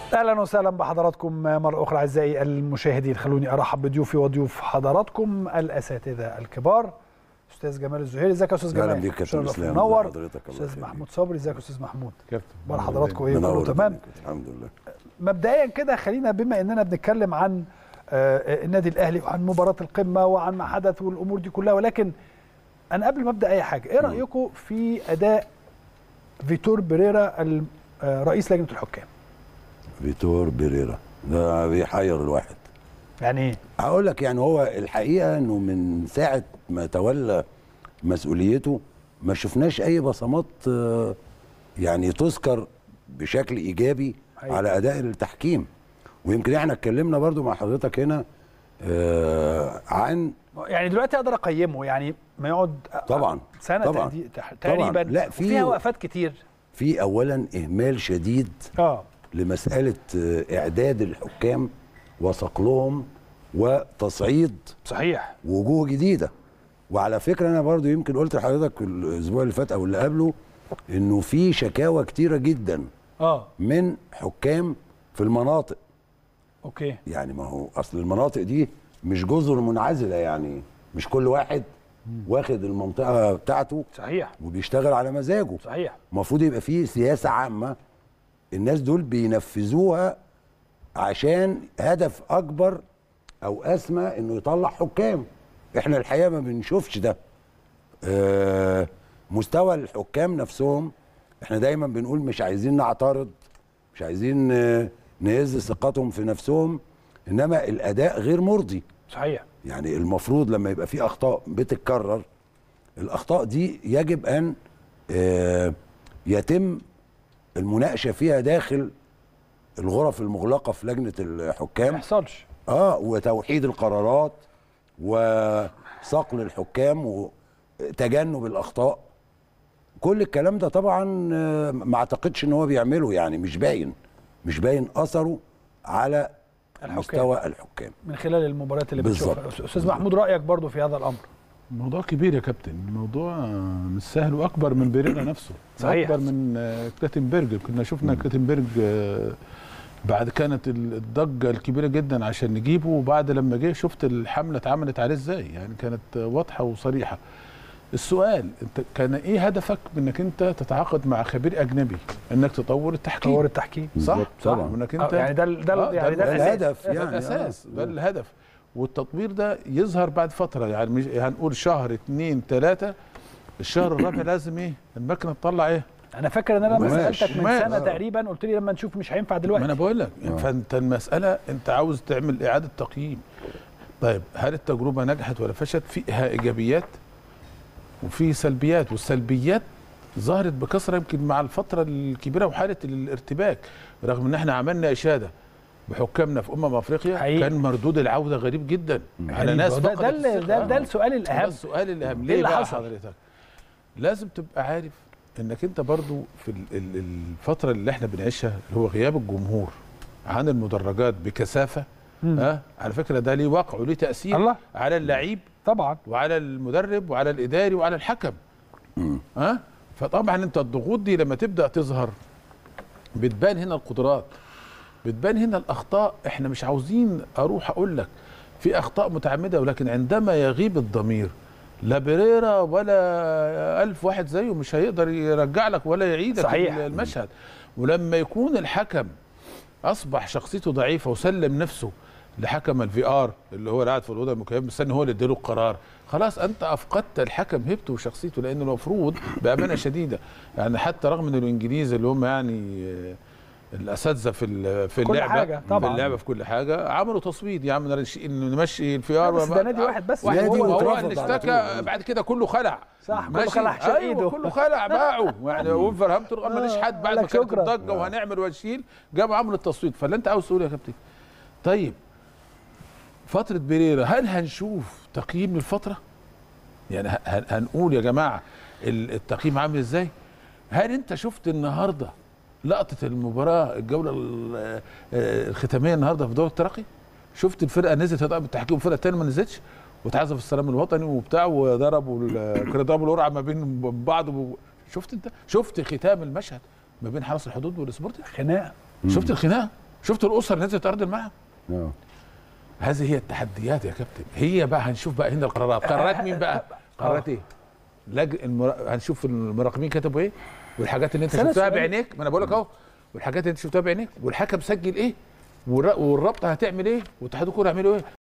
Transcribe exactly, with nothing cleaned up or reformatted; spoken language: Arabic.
اهلا وسهلا بحضراتكم مره اخرى اعزائي المشاهدين. خلوني ارحب بضيوفي وضيوف حضراتكم الاساتذه الكبار. استاذ جمال الزهيري، ازيك يا استاذ جمال؟ اهلا بيك يا كابتن اسلام. منور. حضرتك استاذ محمود صبري، ازيك يا استاذ محمود؟ كابتن بار حضراتكم ايه؟ كله تمام الحمد لله. مبدئيا كده خلينا بما اننا بنتكلم عن النادي الاهلي وعن مباراه القمه وعن ما حدث والامور دي كلها، ولكن انا قبل ما ابدا اي حاجه، ايه رايكم في اداء فيتور بيريرا رئيس لجنه الحكام؟ فيتور بيريرا ده بيحير الواحد. يعني ايه؟ هقول لك، يعني هو الحقيقه انه من ساعه ما تولى مسؤوليته ما شفناش اي بصمات يعني تذكر بشكل ايجابي حقيقي على اداء التحكيم. ويمكن احنا اتكلمنا برضو مع حضرتك هنا آه عن يعني دلوقتي اقدر اقيمه، يعني ما يقعد طبعا سنه طبعا تقريبا. لا، في فيها وقفات كتير. في اولا اهمال شديد اه لمساله اعداد الحكام وصقلهم وتصعيد صحيح وجوه جديده. وعلى فكره انا برضو يمكن قلت لحضرتك الاسبوع اللي فات او اللي قبله انه في شكاوى كتيره جدا اه من حكام في المناطق. اوكي، يعني ما هو اصل المناطق دي مش جزر منعزله، يعني مش كل واحد واخد المنطقه بتاعته صحيح وبيشتغل على مزاجه. صحيح، المفروض يبقى فيه سياسه عامه الناس دول بينفذوها عشان هدف اكبر او اسمى انه يطلع حكام. احنا الحقيقه ما بنشوفش ده. آه مستوى الحكام نفسهم احنا دايما بنقول مش عايزين نعترض، مش عايزين آه نهز ثقتهم في نفسهم، انما الاداء غير مرضي. صحيح. يعني المفروض لما يبقى في اخطاء بتتكرر، الاخطاء دي يجب ان آه يتم المناقشه فيها داخل الغرف المغلقه في لجنه الحكام. ما يحصلش اه وتوحيد القرارات وصقل الحكام وتجنب الاخطاء. كل الكلام ده طبعا ما اعتقدش ان هو بيعمله، يعني مش باين مش باين اثره على الحكام. مستوى الحكام من خلال المباريات اللي بالظبط. بنشوفها. استاذ محمود، رايك برضو في هذا الامر؟ الموضوع كبير يا كابتن، الموضوع مش سهل واكبر من بيريرا نفسه. صحيح. اكبر من كلاتنبرج. كنا شفنا كلاتنبرج بعد كانت الضجه الكبيره جدا عشان نجيبه، وبعد لما جه شفت الحمله اتعملت عليه ازاي، يعني كانت واضحه وصريحه. السؤال، انت كان ايه هدفك بانك انت تتعاقد مع خبير اجنبي؟ انك تطور التحكيم. تطور التحكيم صح صح. وانك انت يعني ده ده آه يعني ده, ده الهدف، يعني يعني الاساس آه. ده الهدف. والتطوير ده يظهر بعد فتره، يعني مش هنقول شهر اتنين تلاته، الشهر الرابع لازم ايه المكنه تطلع ايه. انا فاكر ان انا لما سالتك من ماشي. سنه آه. تقريبا قلت لي لما نشوف مش هينفع دلوقتي. ما انا بقول لك آه. فانت المساله انت عاوز تعمل اعاده تقييم. طيب هل التجربه نجحت ولا فشلت؟ فيها ايجابيات وفي سلبيات، والسلبيات ظهرت بكثره يمكن مع الفتره الكبيره وحاله الارتباك، رغم ان احنا عملنا اشاده بحكامنا في امم افريقيا حقيقي. كان مردود العوده غريب جدا على ناس ده ده, ده, ده, ده السؤال الاهم. ده السؤال الاهم. ليه بقى حضرتك؟ لازم تبقى عارف انك انت برضو في الفتره اللي احنا بنعيشها اللي هو غياب الجمهور عن المدرجات بكثافه، ها أه؟ على فكره ده ليه وقع وليه تاثير الله. على اللعيب طبعا، وعلى المدرب وعلى الاداري وعلى الحكم. ها أه؟ فطبعا انت الضغوط دي لما تبدا تظهر بتبان هنا القدرات، بتبان هنا الاخطاء. احنا مش عاوزين اروح اقول لك في اخطاء متعمده، ولكن عندما يغيب الضمير لا بيريرا ولا ألف واحد زيه مش هيقدر يرجع لك ولا يعيدك صحيح. المشهد. ولما يكون الحكم اصبح شخصيته ضعيفه وسلم نفسه لحكم الفي ار اللي هو قاعد في الاوضه المكيفه مستني هو اللي يديله القرار، خلاص انت افقدت الحكم هيبته وشخصيته. لان المفروض بامانه شديده، يعني حتى رغم ان الانجليز اللي هم يعني الاساتذه في في اللعبه في اللعبه في كل حاجه عملوا تصويت، يا عم نمشي الفي ار بس ده نادي واحد بس، واحد هو اللي اشتكى. بعد كده كله خلع، صح، كله خلع شق ايده. أيوة كله خلع باعوا يعني وولفرهامبتون ماليش حد بعد ما كانت الضجه وهنعمل ونشيل جابوا عملوا التصويت. فاللي انت عاوز تقوله يا كابتن، طيب فتره بيريرا هل هنشوف تقييم للفتره؟ يعني هنقول يا جماعه التقييم عامل ازاي؟ هل انت شفت النهارده لقطه المباراه الجوله الختاميه النهارده في دوري الترقي؟ شفت الفرقه نزلت هتقف بالتحكيم والفرقه الثانيه ما نزلتش وتعزف السلام الوطني وبتاع وضربوا كانوا ضربوا القرعه ما بين بعض. شفت انت؟ شفت ختام المشهد ما بين حرس الحدود والسبورتنج؟ خناقه. شفت الخناقه؟ شفت الاسر اللي نزلت ارض الملعب؟ اه هذه هي التحديات يا كابتن. هي بقى هنشوف بقى هنا القرارات، قرارات مين بقى؟ قرارات ايه؟ لج... المر... هنشوف المراقبين كتبوا ايه، والحاجات اللي انت شفتها بعينيك، ما انا بقول لك اهو، والحاجات اللي انت شفتها بعينيك، والحكم سجل ايه، والر... والرابطه هتعمل ايه، واتحاد الكوره هيعملوا ايه.